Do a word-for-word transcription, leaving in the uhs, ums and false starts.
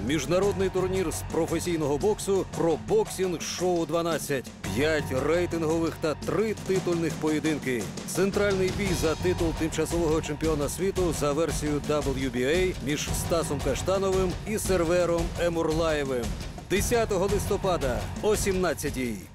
Міжнародний турнір з професійного боксу «Пробоксінг Шоу дванадцять». П'ять рейтингових та три титульних поєдинки. Центральний бій за титул тимчасового чемпіона світу за версією дабл ю бі ей між Стасом Каштановим і Сервером Емурлаєвим. десятого листопада о сімнадцятій.